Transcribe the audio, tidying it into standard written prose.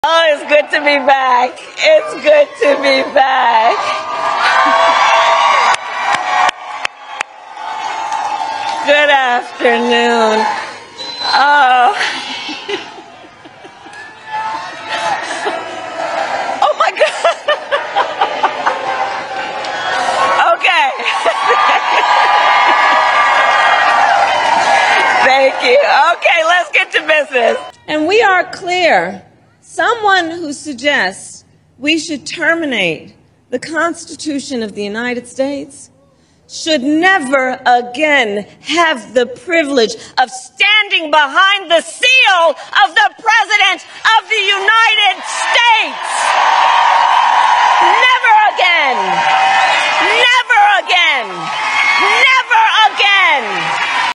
Oh, it's good to be back. It's good to be back. Good afternoon. Oh. Oh my God. Okay. Thank you. Okay, let's get to business. And we are clear. Someone who suggests we should terminate the Constitution of the United States should never again have the privilege of standing behind the seal of the President of the United States. Never again. Never again. Never again.